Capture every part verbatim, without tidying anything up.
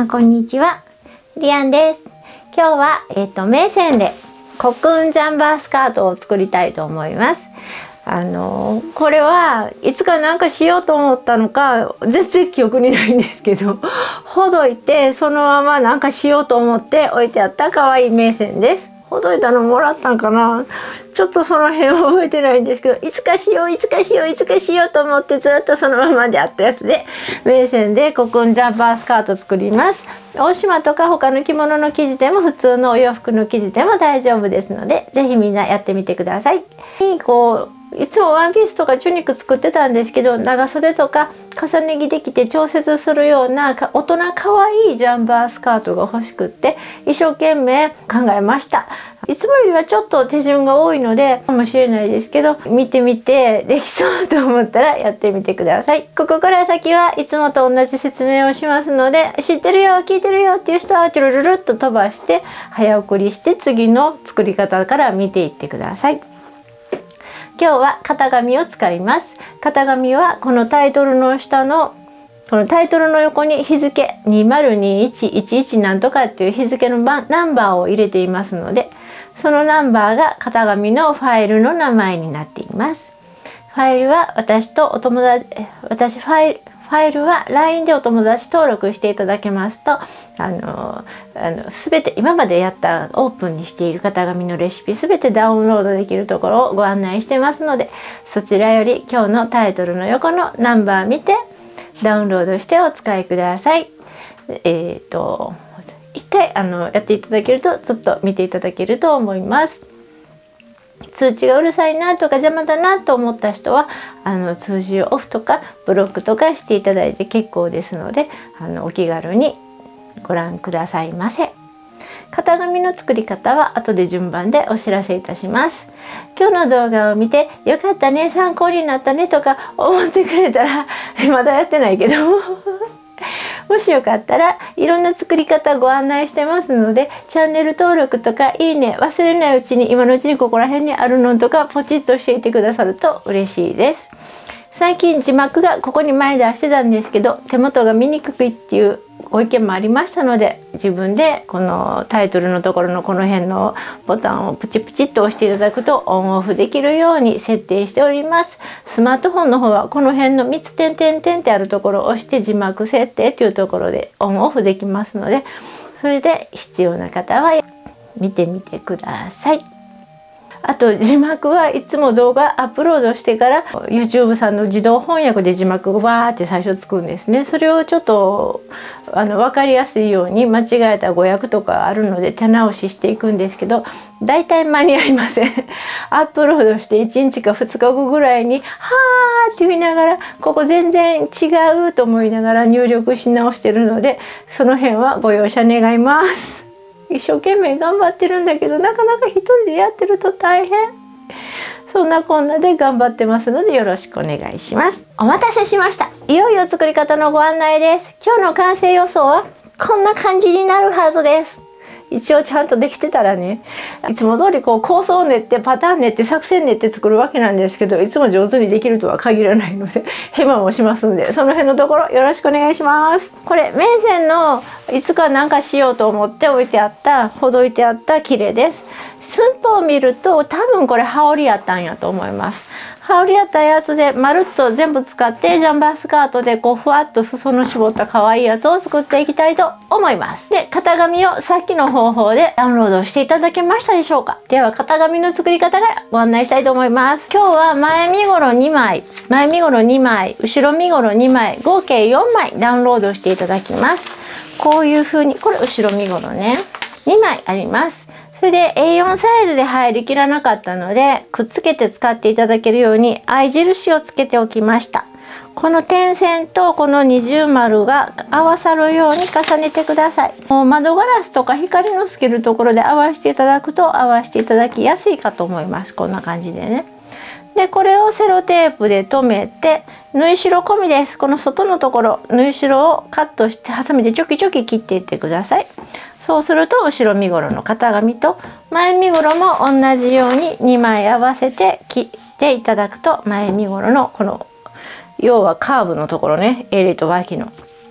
んこんにちは、リアンです。今日は、えー、とメイセンでコクーンジャンバースカートを作りたいと思います。あのー、これはいつかなんかしようと思ったのか全然記憶にないんですけど、ほどいてそのままなんかしようと思って置いてあった可愛いメイセンです。ほどいたのもらったんかな、ちょっとその辺は覚えてないんですけど、いつかしよういつかしよういつかしようと思ってずっとそのままであったやつで、メイセンでコクーンジャンバースカート作ります。大島とか他の着物の生地でも普通のお洋服の生地でも大丈夫ですので、ぜひみんなやってみてください。こういつもワンピースとかチュニック作ってたんですけど、長袖とか重ね着できて調節するような大人かわいいジャンバースカートが欲しくって一生懸命考えました。いつもよりはちょっと手順が多いのでかもしれないですけど、見てみてできそうと思ったらやってみてください。ここから先はいつもと同じ説明をしますので、知ってるよ聞いてるよっていう人はチュルルルっと飛ばして早送りして次の作り方から見ていってください。今日は型紙を使います。型紙はこのタイトルの下のこのタイトルの横に日付にまるにいちいちいちなんとかっていう日付のナンバーを入れていますので、そのナンバーが型紙のファイルの名前になっています。ファイルは私とお友達私ファイルファイルは ライン でお友達登録していただけますと、あのあの全て今までやったオープンにしている型紙のレシピ全てダウンロードできるところをご案内してますので、そちらより今日のタイトルの横のナンバー見てダウンロードしてお使いください。えっと一回あのやっていただけるとちょっと見ていただけると思います。通知がうるさいなとか邪魔だなと思った人はあの通知をオフとかブロックとかしていただいて結構ですので、あのお気軽にご覧くださいませ。型紙の作り方は後で順番でお知らせいたします。今日の動画を見てよかったね、参考になったねとか思ってくれたらまだやってないけどもしよかったらいろんな作り方ご案内してますので、チャンネル登録とかいいね忘れないうちに今のうちにここら辺にあるのとかポチッとしていてくださると嬉しいです。最近字幕がここに前出してたんですけど、手元が見にくいっていうご意見もありましたので、自分でこのタイトルのところのこの辺のボタンをプチプチっと押していただくとオンオフできるように設定しております。スマートフォンの方はこの辺のみっつ点々点ってあるところを押して字幕設定というところでオンオフできますので、それで必要な方は見てみてください。あと字幕はいつも動画アップロードしてから YouTube さんの自動翻訳で字幕がわーって最初つくんですね。それをちょっとあの分かりやすいように間違えた語訳とかあるので手直ししていくんですけど、だいたい間に合いませんアップロードしていちにちかふつかごぐらいにはーって言いながらここ全然違うと思いながら入力し直してるので、その辺はご容赦願います。一生懸命頑張ってるんだけど、なかなか一人でやってると大変。そんなこんなで頑張ってますのでよろしくお願いします。お待たせしました。いよいよ作り方のご案内です。今日の完成予想はこんな感じになるはずです。一応ちゃんとできてたらね、いつも通りこう構想を練ってパターン練って作戦練って作るわけなんですけど、いつも上手にできるとは限らないのでヘマもしますんで、その辺のところよろしくお願いします。これメイセンのいつかなんかしようと思って置いてあったほどいてあった切れです。寸法を見ると多分これ羽織やったんやと思います。羽織やったやつでまるっと全部使ってジャンバースカートでこうふわっと裾の絞った可愛いやつを作っていきたいと思います。で、型紙をさっきの方法でダウンロードしていただけましたでしょうか。では型紙の作り方からご案内したいと思います。今日は前身ごろにまい、前身ごろにまい、後ろ身ごろにまい、合計よんまいダウンロードしていただきます。こういう風に、これ後ろ身ごろね、にまいあります。それで エーよん サイズで入りきらなかったのでくっつけて使っていただけるように合い印をつけておきました。この点線とこの二重丸が合わさるように重ねてください。もう窓ガラスとか光の透けるところで合わせていただくと合わせていただきやすいかと思います。こんな感じでね。でこれをセロテープで留めて縫い代込みです。この外のところ縫い代をカットしてハサミでチョキチョキ切っていってください。そうすると後ろ身ごろの型紙と前身ごろも同じようににまい合わせて切っていただくと前身ごろのこの要はカーブのところね、襟と脇の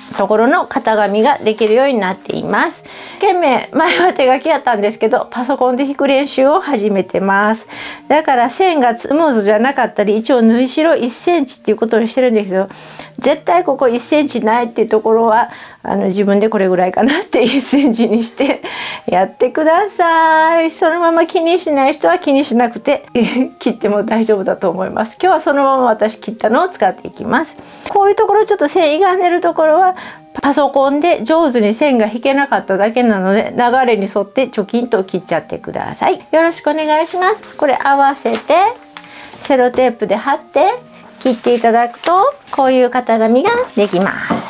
ところの型紙ができるようになっています。懸命前は手書きやったんですけど、パソコンで引く練習を始めてます。だから線がスムーズじゃなかったり、一応縫い代いっセンチっていうことにしてるんですけど、絶対ここいっセンチないっていうところはあの自分でこれぐらいかなっていっセンチにしてやってください。そのまま気にしない人は気にしなくて切っても大丈夫だと思います。今日はそのまま私切ったのを使っていきます。こういうところちょっと線歪んでるところはパソコンで上手に線が引けなかっただけなので、流れに沿ってチョキンと切っちゃってください。よろしくお願いします。これ合わせてセロテープで貼って切っていただくと、こういう型紙ができます。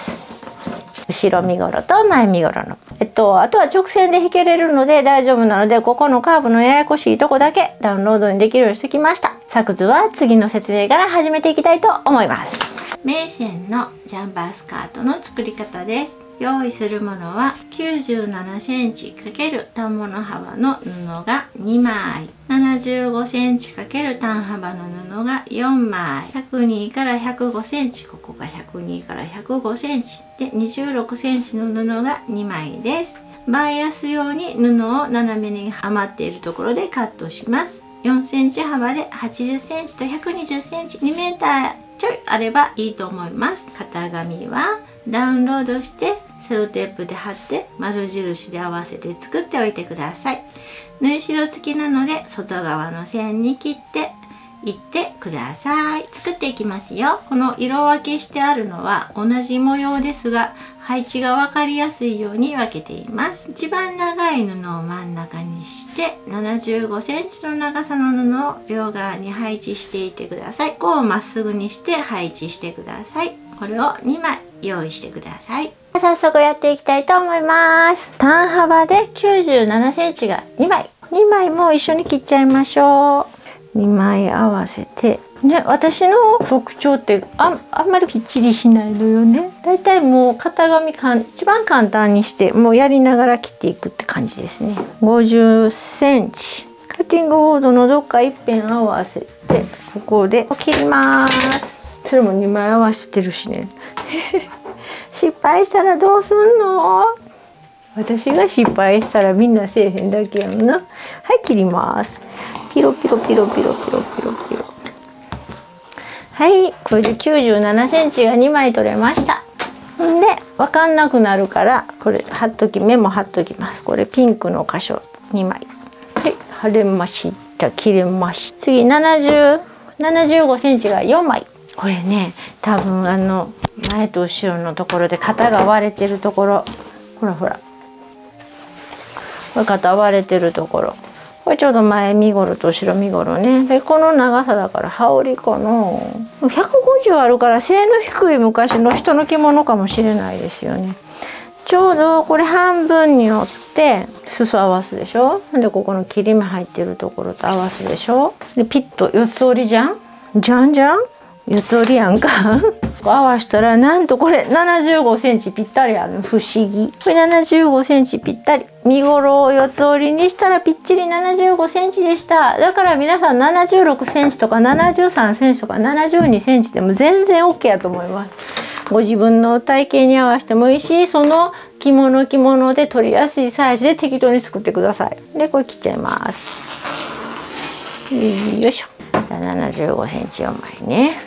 後ろ身ごろと前身ごろの、えっと、あとは直線で引けれるので大丈夫なので、ここのカーブのややこしいとこだけダウンロードにできるようにしてきました。作図は次の説明から始めていきたいと思います。メイセンのジャンバースカートの作り方です。用意するものはきゅうじゅうななセンチ×反物幅の布がにまい、ななじゅうごセンチ×単幅の布がよんまい、ひゃくにからひゃくごセンチ、ここがひゃくにからひゃくごセンチでにじゅうろくセンチの布がにまいです。バイアス用に布を斜めに余っているところでカットします。よんセンチ幅ではちじゅっセンチとひゃくにじゅっセンチ、にメーターちょいあればいいと思います。型紙はダウンロードしてセロテープで貼って丸印で合わせて作っておいてください。縫い代付きなので外側の線に切っていってください。作っていきますよ。この色分けしてあるのは同じ模様ですが、配置が分かりやすいように分けています。一番長い布を真ん中にしてななじゅうごセンチの長さの布を両側に配置していってください。こうまっすぐにして配置してください。これをにまい用意してください。早速やっていきたいと思います。単幅できゅうじゅうななセンチがにまい、にまいも一緒に切っちゃいましょう。にまい合わせてね、私の特徴ってあ, あんまりきっちりしないのよね。だいたいもう型紙かん一番簡単にしてもうやりながら切っていくって感じですね。ごじゅっセンチカッティングボードのどっか一辺合わせてここで切ります。それもにまい合わせてるしね失敗したらどうすんの？私が失敗したらみんなせえへんだけやんな。はい、切ります。ピロピロピロピロピロピロピロ。はい、これできゅうじゅうななセンチがにまい取れました。んで分かんなくなるからこれ貼っときメモ貼っときます。これピンクの箇所にまい。はい、貼れました。切れました。次ななじゅう、ななじゅうごセンチがよんまい。これね、多分あの前と後ろのところで型が割れてるところ、ほらほら、これ型割れてるところ、これちょうど前身ごろと後ろ身ごろね。でこの長さだから羽織かな、ひゃくごじゅうあるから背の低い昔の人の着物かもしれないですよね。ちょうどこれ半分に折って裾合わすでしょ。でここの切り目入ってるところと合わすでしょ。でピッと四つ折りじゃんじゃんじゃん四つ折りやんか合わしたらなんとこれななじゅうごセンチぴったりある。不思議。これななじゅうごセンチぴったり。身ごろを四つ折りにしたらぴっちりななじゅうごセンチでした。だから皆さんななじゅうろくセンチとかななじゅうさんセンチとかななじゅうにセンチでも全然 OK やと思います。ご自分の体型に合わせてもいいし、その着物着物で取りやすいサイズで適当に作ってください。でこれ切っちゃいます。よいしょ。ななじゅうごセンチよんまいね。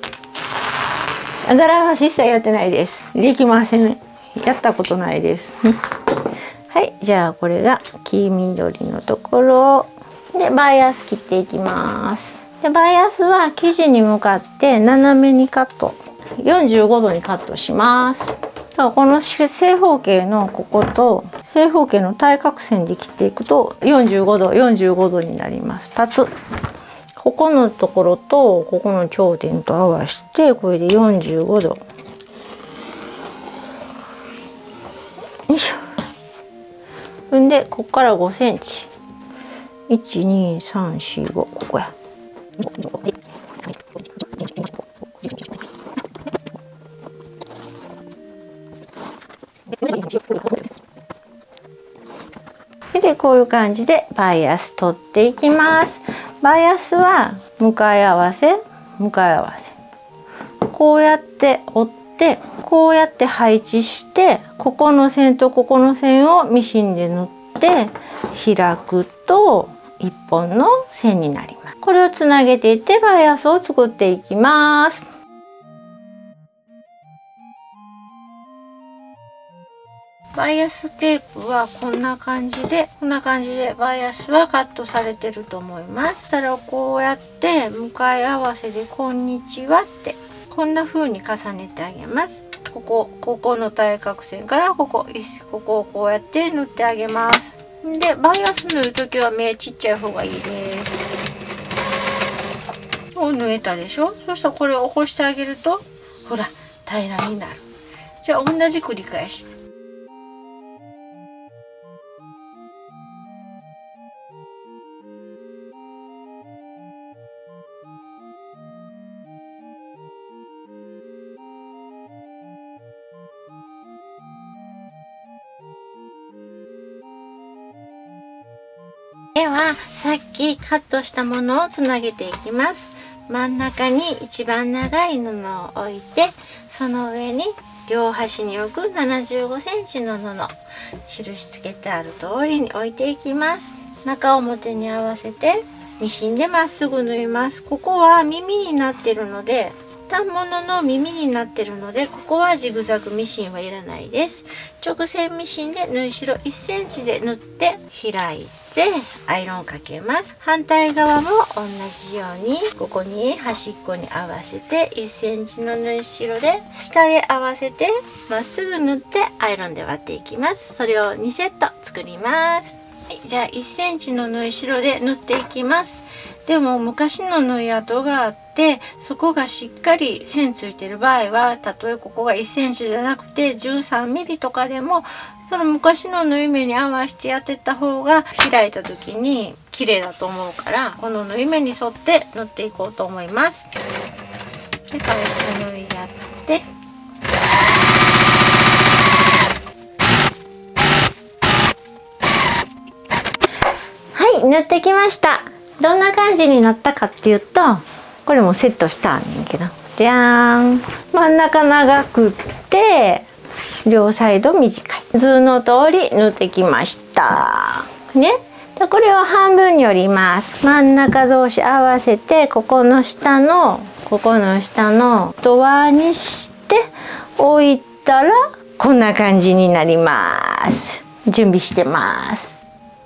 柄は一切やってないです。できません。やったことないですはい、じゃあこれが黄緑のところでバイアス切っていきます。でバイアスは生地に向かって斜めにカット、よんじゅうごどにカットします。この正方形のここと正方形の対角線で切っていくとよんじゅうごどよんじゅうごどになります。立つここのところとここの頂点と合わせてこれでよんじゅうごど。よいしょ。んでここからごセンチ。いちにさんしごここや。でこういう感じでバイアス取っていきます。バイアスは向かい合わせ向かい合わせこうやって折ってこうやって配置して、ここの線とここの線をミシンで縫って開くと一本の線になります。これをつなげていってバイアスを作っていきます。バイアステープはこんな感じでこんな感じでバイアスはカットされてると思います。そしたらこうやって向かい合わせでこんにちはってこんな風に重ねてあげます。ここここの対角線からここここをこうやって縫ってあげます。でバイアス縫う時は目ちっちゃい方がいいです。を縫えたでしょ。そしたらこれを起こしてあげるとほら平らになる。じゃあ同じ繰り返し。ではさっきカットしたものをつなげていきます。真ん中に一番長い布を置いて、その上に両端に置くななじゅうごセンチの布、印つけてある通りに置いていきます。中表に合わせてミシンでまっすぐ縫います。ここは耳になってるので反物の耳になってるので、ここはジグザグミシンはいらないです。直線ミシンで縫い代いっセンチで縫って開いてアイロンかけます。反対側も同じようにここに端っこに合わせていっセンチの縫い代で下へ合わせてまっすぐ縫ってアイロンで割っていきます。それをにセット作ります。はい、じゃあいっセンチの縫い代で縫っていきます。でも昔の縫い跡があってそこがしっかり線ついてる場合は、たとえここがいっセンチじゃなくてじゅうさんミリとかでもその昔の縫い目に合わせてやってった方が開いた時に綺麗だと思うから、この縫い目に沿って縫っていこうと思います。で返し縫いやってはい縫ってきました。どんな感じになったかっていうと、これもセットしたんねんけど、じゃーん、真ん中長くって両サイド短い図の通り縫ってきましたね。でこれを半分に折ります。真ん中同士合わせてここの下のここの下のドアにして置いたらこんな感じになります。準備してます。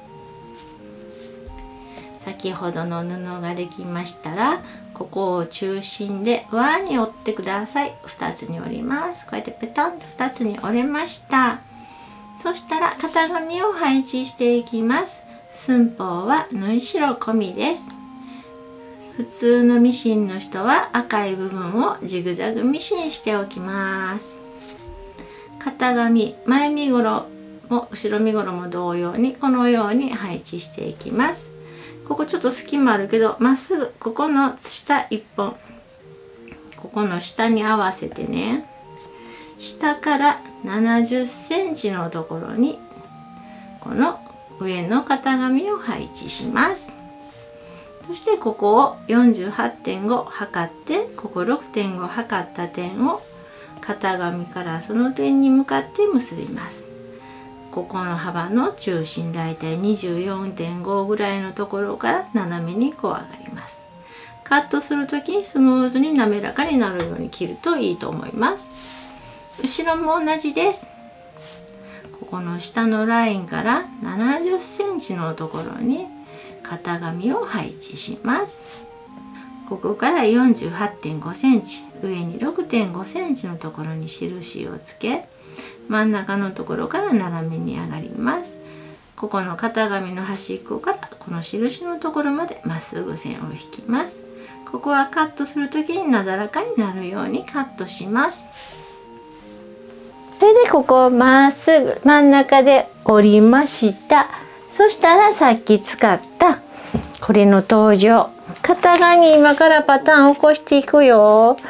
先ほどの布ができましたら、ここを中心で輪に折ってください。ふたつに折ります。こうやってペタンとふたつに折れました。そしたら型紙を配置していきます。寸法は縫い代込みです。普通のミシンの人は赤い部分をジグザグミシンしておきます。型紙、前身ごろも後ろ身ごろも同様にこのように配置していきます。ここちょっと隙間あるけど、まっすぐここの下いっぽん、ここの下に合わせてね、下からななじゅっセンチのところにこの上の型紙を配置します。そしてここを よんじゅうはってんご 測って、ここ ろくてんご 測った点を型紙からその点に向かって結びます。ここの幅の中心だいたい にじゅうよんてんご ぐらいのところから斜めにこう上がります。カットする時にスムーズに滑らかになるように切るといいと思います。後ろも同じです。ここの下のラインからななじゅっセンチのところに型紙を配置します。ここから よんじゅうはってんごセンチ、上に ろくてんごセンチのところに印をつけ、真ん中のところから斜めに上がります。ここの型紙の端っこからこの印のところまでまっすぐ線を引きます。ここはカットする時になだらかになるようにカットします。それでここをまっすぐ真ん中で折りました。そしたらさっき使ったこれの登場。型紙今からパターン起こしていくよ。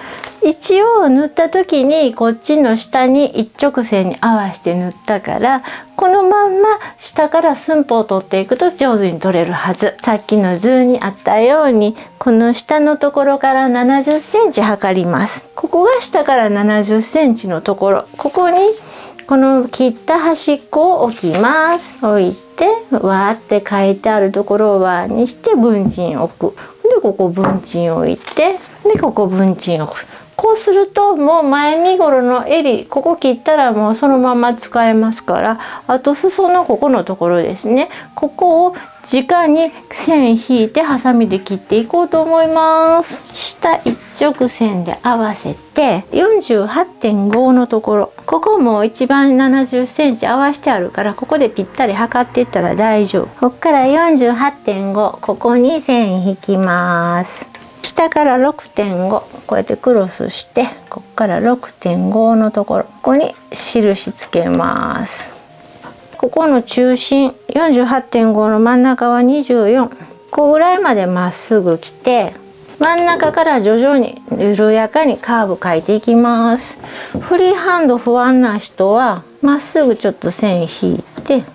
一応縫った時にこっちの下に一直線に合わせて縫ったから、このまんま下から寸法を取っていくと上手に取れるはず。さっきの図にあったようにこの下のところからななじゅっセンチ測ります。ここが下からななじゅっセンチのところ、ここにこの切った端っこを置きます。置いてわーって書いてあるところをわーにして文鎮を置く。でここ文鎮を置いて、でここ文鎮を置く。こうするともう前身頃の襟、ここ切ったらもうそのまま使えますから、あと裾のここのところですね、ここを直に線引いてハサミで切っていこうと思います。下一直線で合わせて よんじゅうはってんご のところ、ここも一番ななじゅっセンチ合わせてあるから、ここでぴったり測っていったら大丈夫。ここから よんじゅうはってんご、ここに線引きます。下から ろくてんご、こうやってクロスして、ここから ろくてんご のところ、ここに印つけます。ここの中心 よんじゅうはってんご の真ん中はにじゅうよん、ここぐらいまでまっすぐ来て、真ん中から徐々に緩やかにカーブ描いていきます。フリーハンド不安な人はまっすぐちょっと線引いて、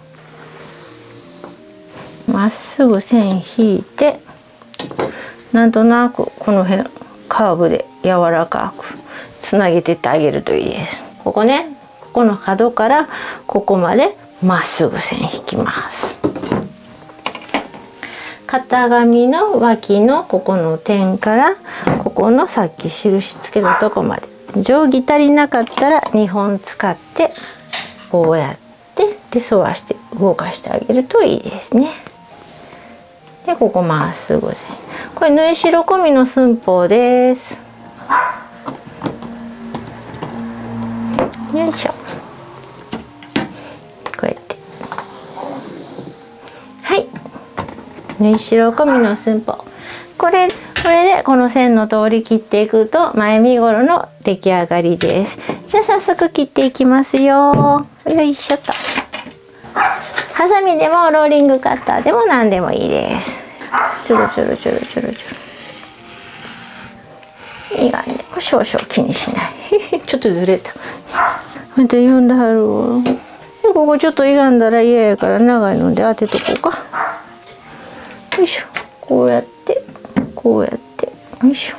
まっすぐ線引いて、なんとなくこの辺カーブで柔らかくつなげていってあげるといいです。ここね、ここの角からここまでまっすぐ線引きます。型紙の脇のここの点からここのさっき印つけたとこまで、定規足りなかったらにほん使ってこうやってで沿わして動かしてあげるといいですね。でここまっすぐ線、これ縫い代込みの寸法です。よいしょ。こうやってはい縫い代込みの寸法、これこれでこの線の通り切っていくと前身頃の出来上がりです。じゃあ早速切っていきますよ。よいしょと。ハサミでもローリングカッターでも何でもいいです。ちょろちょろちょろちょろちょろ。いいがね、少々気にしない。ちょっとずれた。また読んではるわ。でここちょっと歪んだら嫌やから長いので当てとこうか。よいしょ。こうやってこうやってよいしょ。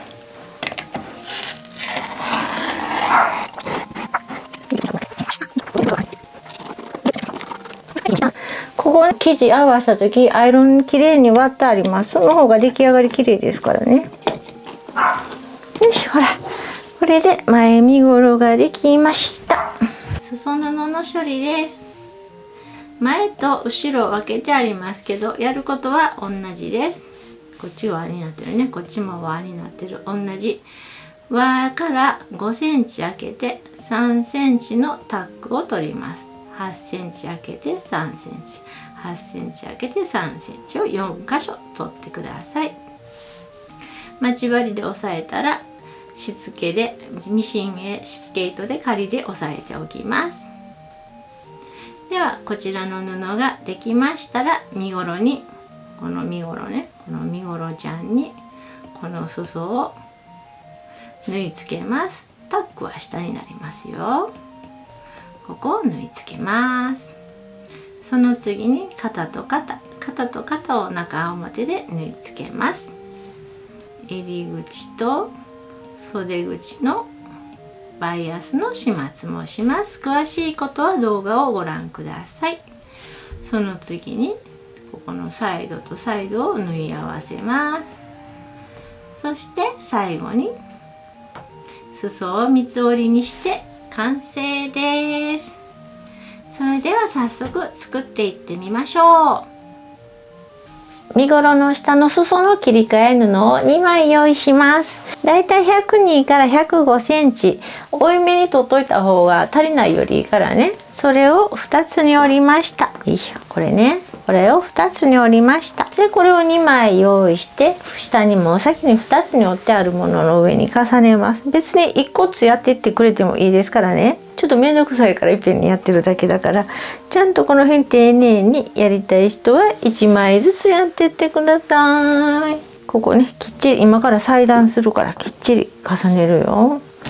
ここ生地合わせた時アイロンきれいに割ってあります。その方が出来上がりきれいですからね。よし、ほらこれで前身頃ができました。裾布の処理です。前と後ろ分けてありますけど、やることは同じです。こっちは輪になってるね、こっちも輪になってる、同じ。輪からごセンチ開けてさんセンチのタックを取ります。はちセンチ開けてさんセンチ、はちセンチ開けてさんセンチをよん箇所取ってください。待ち針で押さえたらしつけでミシンへしつけ糸で仮で押さえておきます。ではこちらの布ができましたら、身ごろにこの身ごろね、この身ごろちゃんにこの裾を縫い付けます。タックは下になりますよ。ここを縫い付けます。その次に肩と肩、肩と肩を中表で縫い付けます。襟口と袖口のバイアスの始末もします。詳しいことは動画をご覧ください。その次にここのサイドとサイドを縫い合わせます。そして最後に裾を三つ折りにして完成です。それでは早速作っていってみましょう。身ごろの下の裾の切り替え布をにまい用意します。だいたいひゃくにからひゃくごセンチ、多いめに取っといた方が足りないよりいいからね。それをふたつに折りました。よいしょ、これね、これをふたつに折りました。でこれをにまい用意して、下にも先にふたつに折ってあるものの上に重ねます。別にいっこずつやっていってくれてもいいですからね。ちょっと面倒くさいからいっぺんにやってるだけだから、ちゃんとこの辺丁寧にやりたい人はいちまいずつやってってください。ここね、きっちり今から裁断するからきっちり重ねるよ。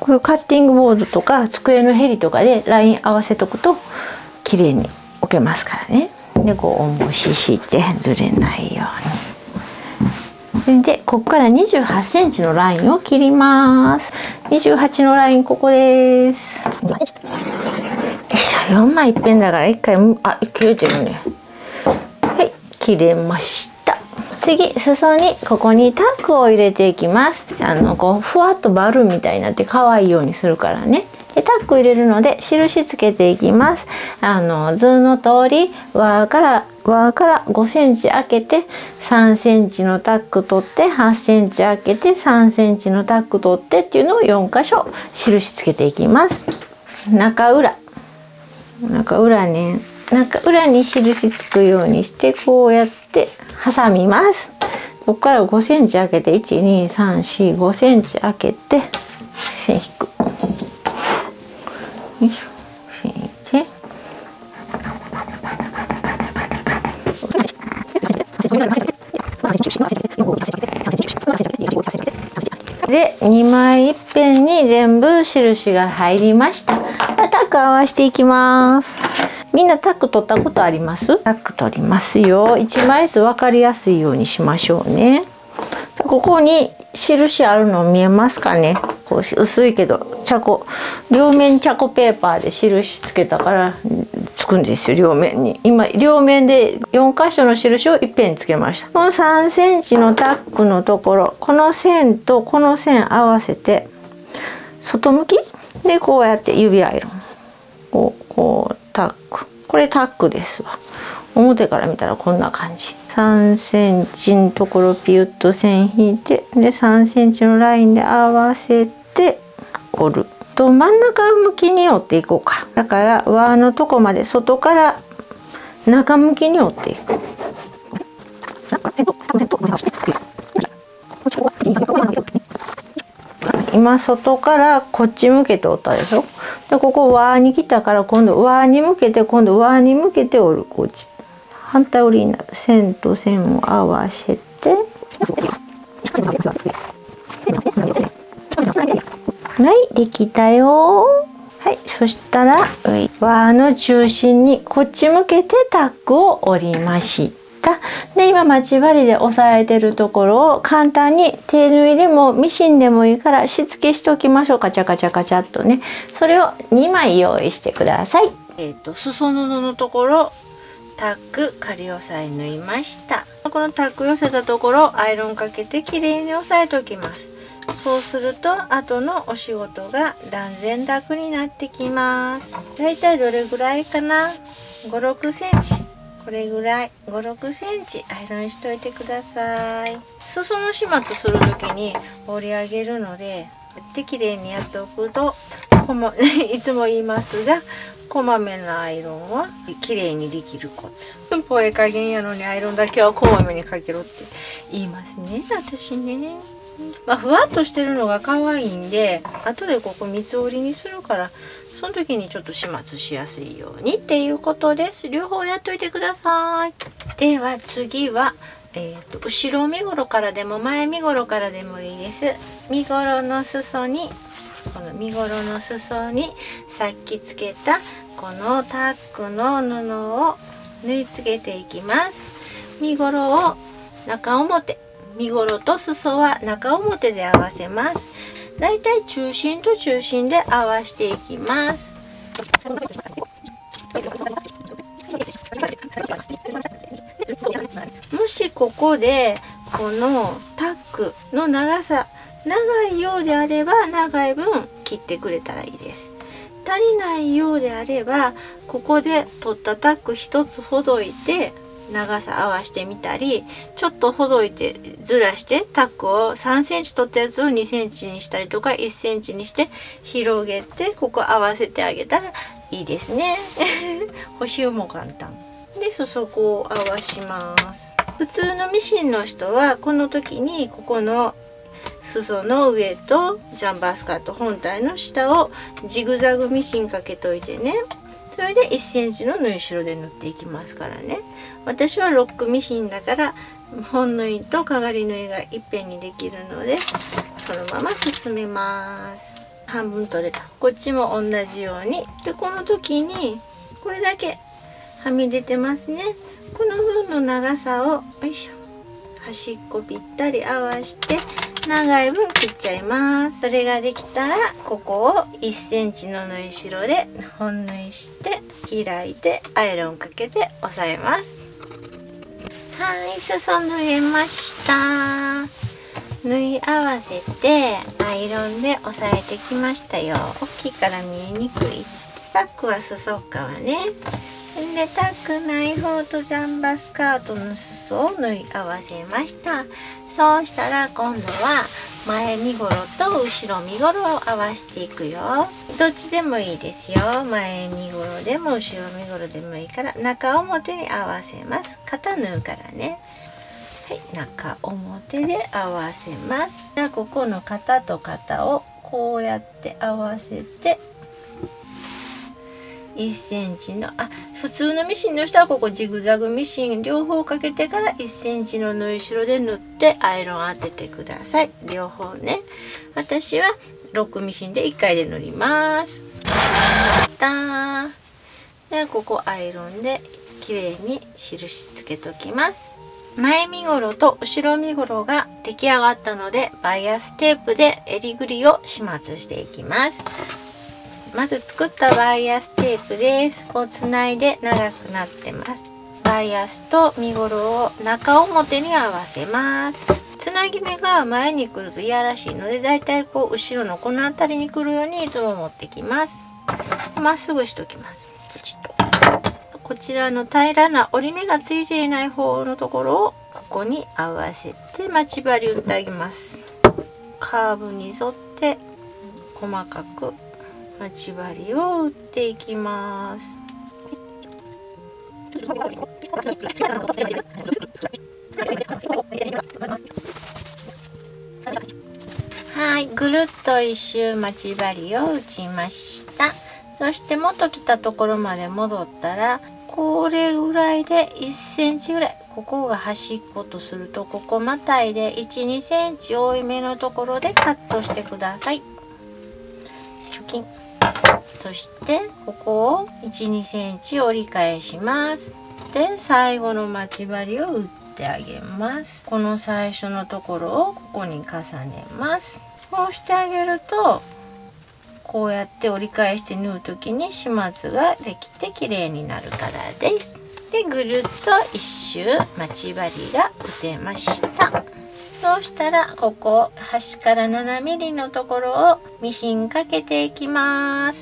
こういうカッティングボードとか机のへりとかでライン合わせとくと綺麗に置けますからね。でこう重ししてずれないように。でここからにじゅうはちセンチのラインを切ります。にじゅうはちのラインここです。よいしょ、よんまいいっぺんだからいっかい、あ、切れてるね。はい、切れました。次、裾にここにタックを入れていきます。あのこうふわっとバルーンみたいになって可愛いようにするからね。でタック入れるので印つけていきます。あの図の通り輪から輪からごセンチ開けてさんセンチのタック取ってはちセンチ開けてさんセンチのタック取ってっていうのをよん箇所印つけていきます。中裏中裏ね、中裏に印つくようにしてこうやって挟みます。ここからごセンチ開けていち、に、さん、よん、ごセンチ開けて線引く。よいしょ、線引いて。でにまいいっぺんに全部印が入りました。タック合わせていきます。みんなタック取ったことあります？タック取りますよ。いちまいずつ分かりやすいようにしましょうね。ここに印あるの見えますかね。こう薄いけどチャコ両面チャコペーパーで印つけたからつくんですよ、両面に。今両面でよん箇所の印をいっぺんにつけました。このさんセンチのタックのところ、この線とこの線合わせて外向きでこうやって指アイロンこうこうタック、これタックですわ。表から見たらこんな感じ。さんセンチのところピュッと線引いて、でさんセンチのラインで合わせて折ると真ん中向きに折っていこうか。だから輪のとこまで外から中向きに折っていく。今外からこっち向けて折ったでしょ。でここ輪に来たから今度輪に向けて今度輪に向けて折る。こっち反対折りになる。線と線を合わせて、はい、できたよ。はい、そしたら輪の中心にこっち向けてタックを折りました。で今待ち針で押さえてるところを簡単に手縫いでもミシンでもいいからしつけしておきましょう。カチャカチャカチャっとね。それをにまい用意してください。えっと裾布のところタック仮押さえ縫いました。このタック寄せたところアイロンかけてきれいに押さえておきます。そうすると後のお仕事が断然楽になってきます。だいたいどれぐらいかな、ご、ろくセンチ、これぐらいご、ろくセンチアイロンしといてください。裾の始末する時に折り上げるのでできれいにやっておくとこまいつも言いますがこまめなアイロンは綺麗にできるコツ。ぽえ加減やのにアイロンだけはこまめにかけろって言いますね、私ね。まあ、ふわっとしてるのが可愛いんで後でここ三つ折りにするからその時にちょっと始末しやすいようにっていうことです。両方やっといてください。では次は、えーと、後ろ身ごろからでも前身ごろからでもいいです。身ごろの裾にこの身ごろの裾にさっきつけたこのタックの布を縫い付けていきます。身ごろを中表、身ごろと裾は中表で合わせます。だいたい中心と中心で合わしていきます。もしここでこのタックの長さ長いようであれば長い分切ってくれたらいいです。足りないようであればここで取ったタック一つほどいて長さ合わしてみたり、ちょっとほどいてずらしてタックをさんセンチ取ったやつをにセンチにしたりとかいっセンチにして広げてここ合わせてあげたらいいですね。補修も簡単で裾を合わします。普通のミシンの人はこの時にここの裾の上とジャンバースカート本体の下をジグザグミシンかけといてね。それでいっセンチの縫い代で縫っていきますからね。私はロックミシンだから本縫いとかがり縫いがいっぺんにできるのでそのまま進めます。 半分取れた。こっちも同じように。でこの時にこれだけはみ出てますね。この分の長さをよいしょ、端っこぴったり合わして長い分切っちゃいます。それができたらここをいっセンチの縫い代で本縫いして開いてアイロンかけて押さえます。はい、裾縫えました。縫い合わせてアイロンで押さえてきましたよ。大きいから見えにくい。タックは裾っかはね。でタックない方とジャンバスカートの裾を縫い合わせました。そうしたら今度は前身ごろと後ろ身ごろを合わせていくよ。どっちでもいいですよ。前身ごろでも後ろ身ごろでもいいから中表に合わせます。肩縫うからね。はい、中表で合わせます。じゃあここの肩と肩をこうやって合わせていっセンチのあ普通のミシンの人はここジグザグミシン両方かけてからいっセンチの縫い代で縫ってアイロン当ててください。両方ね。私はロックミシンでいっかいで塗ります。でここアイロンできれいに印つけときます。前身ごろと後ろ身ごろが出来上がったのでバイアステープで襟ぐりを始末していきます。まず作ったバイアステープです。こうつないで長くなってます。バイアスと身ごろを中表に合わせます。つなぎ目が前に来るといやらしいのでだいたいこう後ろのこの辺りに来るようにいつも持ってきます。まっすぐしときます。プチッとこちらの平らな折り目がついていない方のところをここに合わせて待ち針打ってあげます。カーブに沿って細かく待ち針を打っていきます。はい、ぐるっと一周待ち針を打ちました。そして元来たところまで戻ったらこれぐらいでいっセンチぐらい、ここが端っことするとここまたいでいち、にセンチ多いめのところでカットしてください。貯金そしてここをいち、にセンチ折り返します。で最後の待ち針を打ってあげます。この最初のところをここに重ねます。こうしてあげるとこうやって折り返して縫う時に始末ができて綺麗になるからです。でぐるっと一周待ち針が打てました。そうしたらここ端からななミリのところをミシンかけていきます。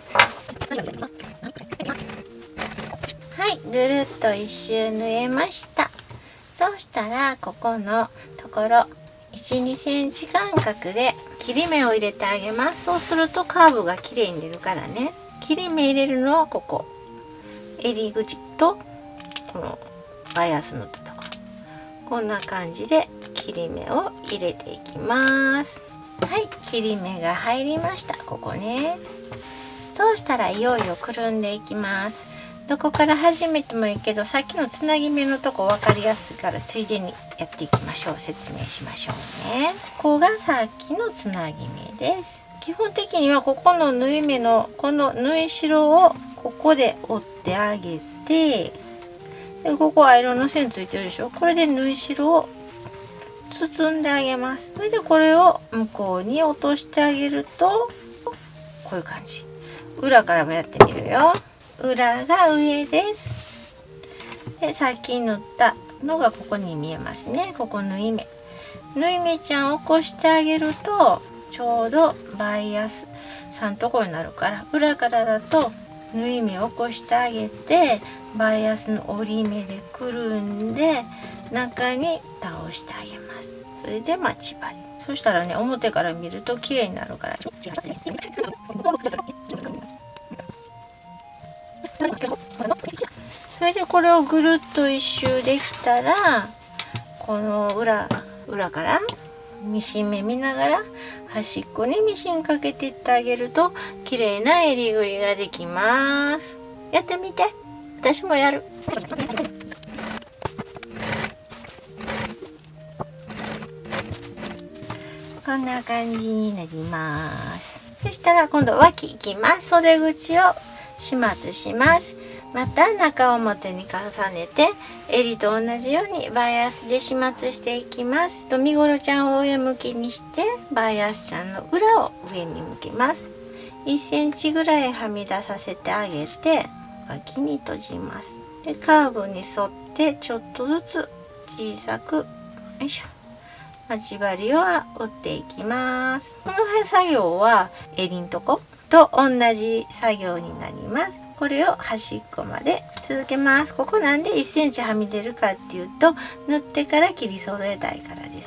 はい、ぐるっと一周縫えました。そうしたらここのところいち、にセンチ間隔で切り目を入れてあげます。そうするとカーブがきれいに出るからね。切り目入れるのはここ襟口とこのバイアスのところ、こんな感じで切り目を入れていきます。はい、切り目が入りました。ここね。そうしたらいよいよくるんでいきます。どこから始めてもいいけどさっきのつなぎ目のとこ分かりやすいからついでにやっていきましょう。説明しましょうね。ここがさっきのつなぎ目です。基本的にはここの縫い目のこの縫い代をここで折ってあげて、でここアイロンの線ついてるでしょ。これで縫い代を包んであげます。それでこれを向こうに落としてあげるとこういう感じ。裏からもやってみるよ。裏が上です。でさっき縫ったのがここに見えますね。ここ縫い目縫い目ちゃんを起こしてあげるとちょうどバイアスさんとこになるから、裏からだと縫い目を起こしてあげてバイアスの折り目でくるんで中に倒してあげます。それで待ち針。そしたらね表から見ると綺麗になるから。それでこれをぐるっと一周できたらこの裏裏からミシン目見ながら端っこにミシンかけていってあげると綺麗な襟ぐりができます。やってみて。私もやる。こんな感じになります。 そしたら今度脇いきます。袖口を始末します。また中表に重ねて襟と同じようにバイアスで始末していきます。と身ごろちゃんを上向きにしてバイアスちゃんの裏を上に向きます。いっセンチぐらいはみ出させてあげて脇に閉じます。でカーブに沿ってちょっとずつ小さくよいしょ待ち針を折っていきます。この辺作業は襟んとこと同じ作業になります。これを端っこまで続けます。ここなんでいっセンチはみ出るかっていうと縫ってから切り揃えたいからです。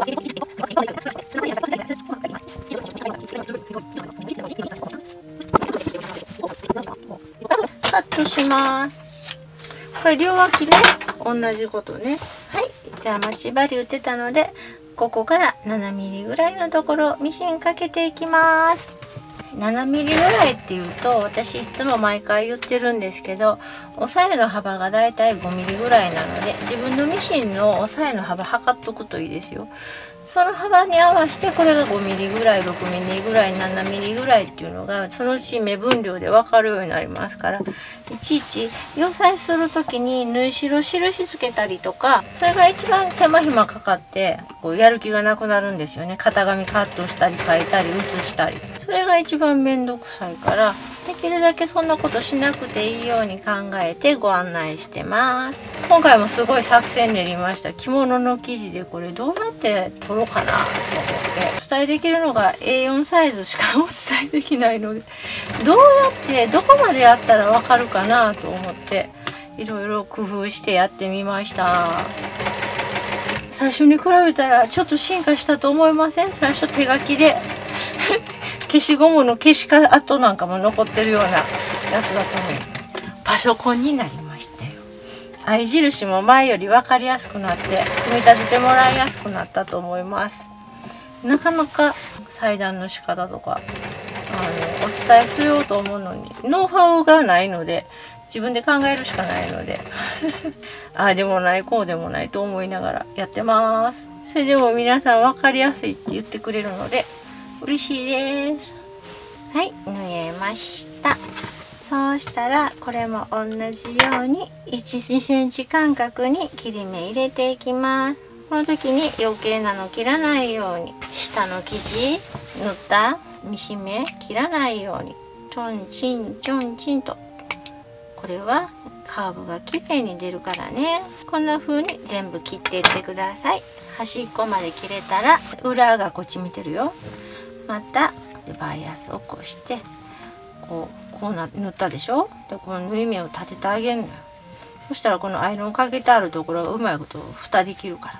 カットします。これ両脇ね同じことね。はい、じゃあ待ち針打ってたのでここからななミリぐらいのところミシンかけていきます。ななミリぐらいっていうと私いつも毎回言ってるんですけど押さえの幅がだいたいごミリぐらいなので自分のミシンの押さえの幅測っとくといいですよ。その幅に合わせてこれがごミリぐらいろくミリぐらいななミリぐらいっていうのがそのうち目分量で分かるようになりますからいちいち溶裁する時に縫い代印つけたりとかそれが一番手間暇かかってこうやる気がなくなるんですよね。型紙カットしたり変えたり写したりそれが一番面倒くさいからできるだけそんなことしなくていいように考えてご案内してます。今回もすごい作戦練りました。着物の生地でこれどうやって取ろうかなと思ってお伝えできるのが エーよん サイズしかお伝えできないのでどうやってどこまでやったらわかるかなと思っていろいろ工夫してやってみました。最初に比べたらちょっと進化したと思いません？最初手書きで消しゴムの消し跡なんかも残ってるようなやつだったのにパソコンになりましたよ。合い印も前より分かりやすくなって組み立ててもらいやすくなったと思います。なかなか裁断の仕方とかあのお伝えしようと思うのにノウハウがないので自分で考えるしかないのでああでもないこうでもないと思いながらやってます。それでも皆さん分かりやすいって言ってくれるので嬉しいです。はい、縫えました。そうしたらこれも同じようにいち、にセンチ間隔に切り目入れていきます。この時に余計なの切らないように下の生地縫ったミシン目切らないようにちょんちんちょんちんとこれはカーブがきれいに出るからね。こんな風に全部切っていってください。端っこまで切れたら裏がこっち見てるよ。またバイアスをこうしてこうこうな縫ったでしょ。でこの縫い目を立ててあげるのよ。そしたらこのアイロンかけてあるところがうまいこと蓋できるから。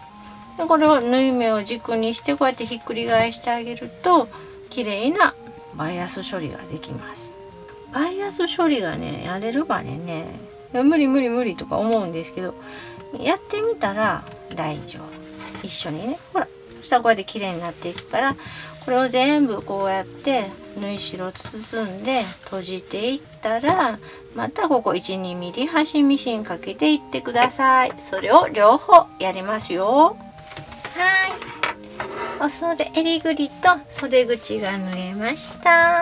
でこれを縫い目を軸にしてこうやってひっくり返してあげると綺麗なバイアス処理ができます。バイアス処理がねやれるまでね無理無理無理とか思うんですけどやってみたら大丈夫。一緒にねほらそしたらこうやって綺麗になっていくからこれを全部こうやって縫い代包んで閉じていったらまたここいち、にミリ端ミシンかけていってください。それを両方やりますよ。はい、お袖襟ぐりと袖口が縫えました。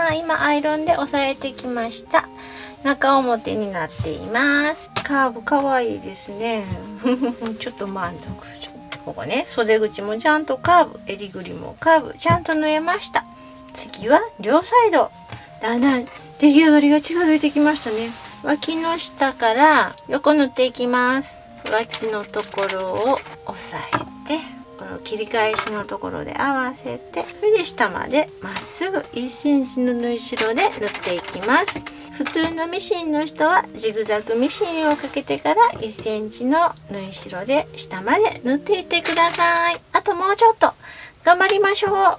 今アイロンで押さえてきました。中表になっています。カーブかわいいですねちょっと満足。ここね袖口もちゃんとカーブ襟ぐりもカーブちゃんと縫えました。次は両サイドだんだん出来上がりが近づいてきましたね。脇の下から横縫っていきます。脇のところを押さえてこの切り返しのところで合わせてそれで下までまっすぐいっセンチの縫い代で縫っていきます。普通のミシンの人はジグザグミシンをかけてからいっセンチの縫い代で下まで縫っていってください。あともうちょっと頑張りましょう。はい、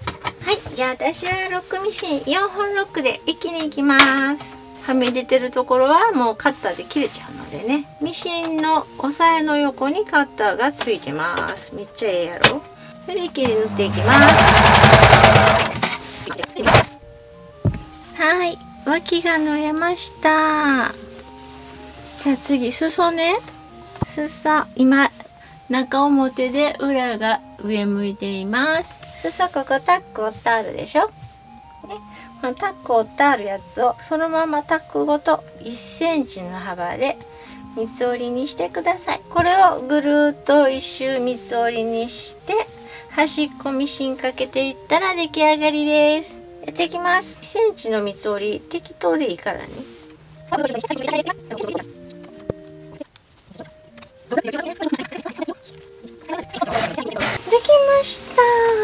じゃあ私はロックミシンよんほんロックで一気にいきます。はみ出てるところはもうカッターで切れちゃうのでねミシンの押さえの横にカッターがついてます。めっちゃええやろ。それで一気に縫っていきます。はい、脇が縫えました。じゃあ次裾ね。裾今中表で裏が上向いています。裾ここタック折ってあるでしょ、ね、 タック折ってあるやつをそのままタックごといっセンチの幅で三つ折りにしてください。これをぐるーっと一周三つ折りにして端っこミシンかけていったら出来上がりです。やっていきます。いっセンチの三つ折り適当でいいからね。できました。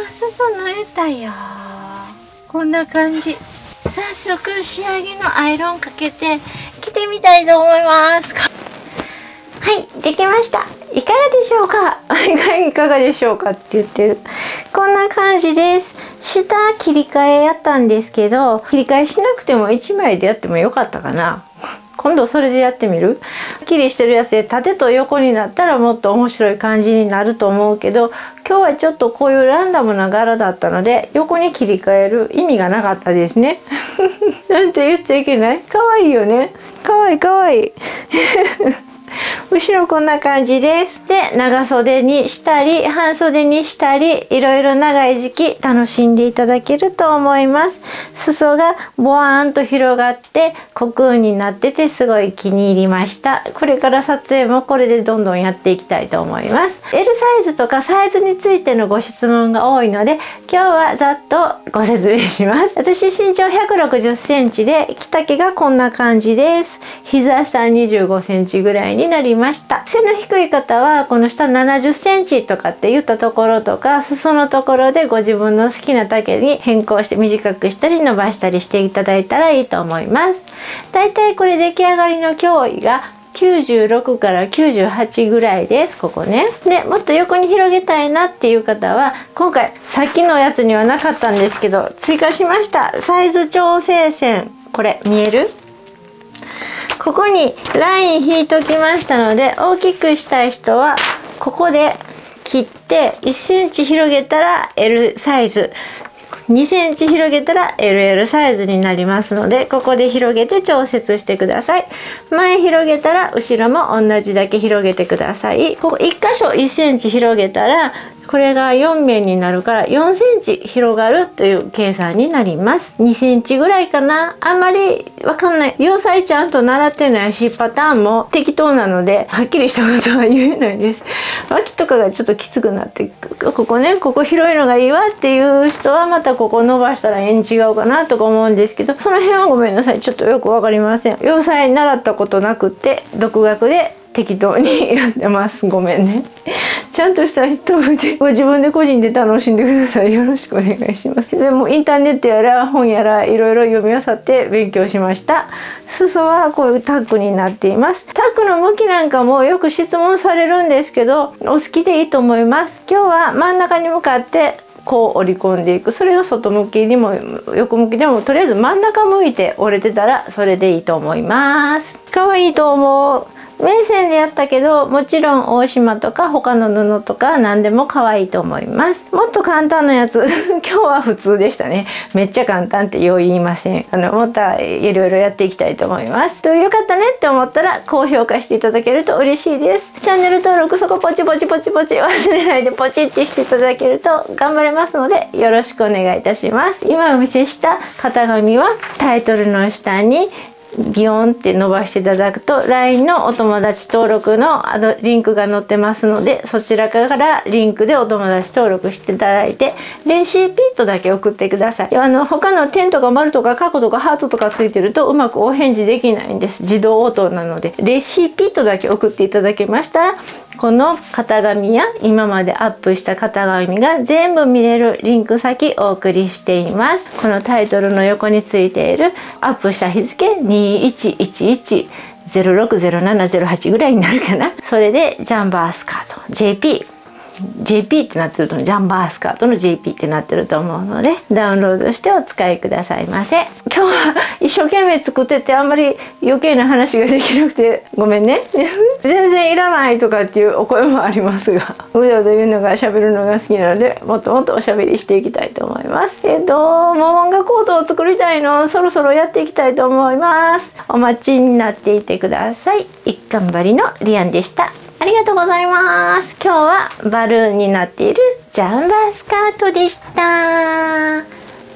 裾縫えたよ。こんな感じ。早速仕上げのアイロンかけて着てみたいと思います。はい、できました。いかがでしょうかいかがでしょうかって言ってる。こんな感じです。下切り替えやったんですけど、切り替えしなくてもいちまいでやってもよかったかな。今度それでやってみる？はっきりしてるやつで縦と横になったらもっと面白い感じになると思うけど、今日はちょっとこういうランダムな柄だったので横に切り替える意味がなかったですね。なんて言っちゃいけない？かわいいよね。かわいいかわいい。後ろこんな感じです。で、長袖にしたり半袖にしたり、いろいろ長い時期楽しんでいただけると思います。裾がボワーンと広がってコクーンになっててすごい気に入りました。これから撮影もこれでどんどんやっていきたいと思います。エル サイズとかサイズについてのご質問が多いので、今日はざっとご説明します。私身長ひゃくろくじゅっセンチで着丈がこんな感じです。膝下にじゅうごセンチぐらいになりました。背の低い方はこの下ななじゅっセンチとかって言ったところとか、裾のところでご自分の好きな丈に変更して短くしたり伸ばしたりしていただいたらいいと思います。だいたいこれ出来上がりの胸囲がきゅうじゅうろくからきゅうじゅうはちぐらいです。ここね。でもっと横に広げたいなっていう方は今回さっきのやつにはなかったんですけど追加しました。サイズ調整線、これ見える？ここにライン引いときましたので、大きくしたい人はここで切っていっセンチ広げたら エル サイズ、にセンチ広げたら エルエル サイズになりますので、ここで広げて調節してください。前広げたら後ろも同じだけ広げてください。ここいっ箇所いっセンチ広げたらこれがよん面になるからよんセンチ広がるという計算になります。にセンチぐらいかな。あんまりわかんない。洋裁ちゃんと習ってないし、パターンも適当なのではっきりしたことは言えないです。脇とかがちょっときつくなって、ここね、ここ広いのがいいわっていう人はまたここ伸ばしたらええに違うかなとか思うんですけど、その辺はごめんなさい。ちょっとよくわかりません。洋裁習ったことなくって独学で適当にやってます。ごめんね。ちゃんとした人でご自分で個人で楽しんでください。よろしくお願いします。でもインターネットやら本やらいろいろ読み漁って勉強しました。裾はこういうタックになっています。タックの向きなんかもよく質問されるんですけど、お好きでいいと思います。今日は真ん中に向かってこう折り込んでいく。それが外向きにも横向きでもとりあえず真ん中向いて折れてたらそれでいいと思います。可愛いと思う。綿線でやったけど、もちろん大島とか他の布とか何でも可愛いと思います。もっと簡単なやつ今日は普通でしたね。めっちゃ簡単ってよう言いません。あのもっといろいろやっていきたいと思います。とよかったねって思ったら高評価していただけると嬉しいです。チャンネル登録そこポチポチポチポチ忘れないでポチってしていただけると頑張れますのでよろしくお願いいたします。今お見せした型紙はタイトルの下にギヨンって伸ばしていただくと ライン のお友達登録のあのリンクが載ってますので、そちらからリンクでお友達登録していただいてレシピットだけ送ってください。あの他の点とか丸とかカッコとかハートとかついてるとうまくお返事できないんです。自動応答なのでレシピットだけ送っていただけましたら、この型紙や今までアップした型紙が全部見れるリンク先お送りしています。このタイトルの横についているアップした日付にいちいちいち ゼロろくゼロななゼロはちぐらいになるかな。それでジャンバースカート ジェーピージェーピー ってなってるとジャンバースカートの ジェーピー ってなってると思うのでダウンロードしてお使いくださいませ。今日は一生懸命作っててあんまり余計な話ができなくてごめんね全然いらないとかっていうお声もありますが、うだうだ言うのが喋るのが好きなのでもっともっとおしゃべりしていきたいと思います。えっとモモンガコートを作りたいのそろそろやっていきたいと思います。お待ちになっていてください。一貫張りのリアンでした。ありがとうございます。今日はバルーンになっているジャンバースカートでした。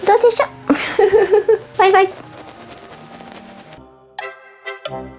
どうでしょうバイバイ。